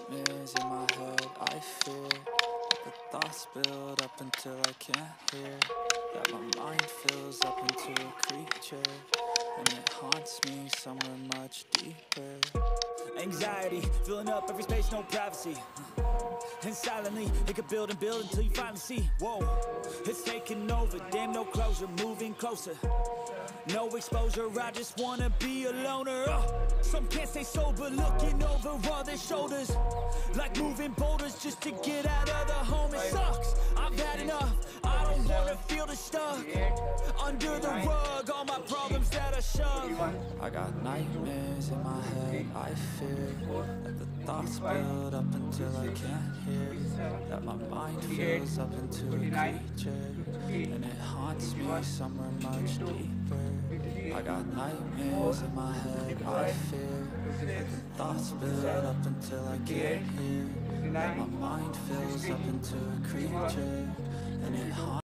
nightmares in my head, I fear that the thoughts build up until I can't hear, that my mind fills up into a creature, and it haunts me somewhere much deeper. Anxiety, filling up every space, no privacy. And silently, it could build and build until you finally see. Whoa, it's taking over, damn no closure, moving closer. No exposure, I just wanna be a loner. Some can't stay sober, looking over all their shoulders, like moving boulders just to get out of the home. It sucks, I've had enough, I don't wanna feel the stuck under the rug, all my problems that I shove. I got nightmares in my head, I fear that the thoughts build up until I can't hear, that my mind fills up into a creature, and it haunts me somewhere much deeper. I got nightmares in my head, I fear that the thoughts build up until I can't hear, that my mind fills up into a creature, and it haunts